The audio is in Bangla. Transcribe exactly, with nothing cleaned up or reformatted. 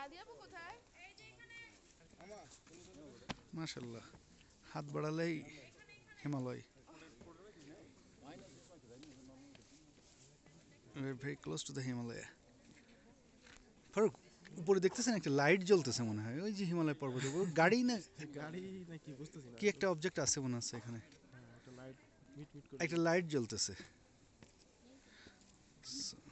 মাশাআল্লাহ, হাত বাড়ালেই Himalaya. We're very close to the Himalaya. Faruk, উপরে দেখতেছেন একটা লাইট জ্বলতেছে মনে হয়, ওই যে হিমালয় পর্বতের উপর গাড়ি না গাড়ি নাকি বুঝতেছি না কি একটা অবজেক্ট আছে মনে হচ্ছে এখানে, একটা লাইট মিট মিট করে একটা লাইট জ্বলতেছে।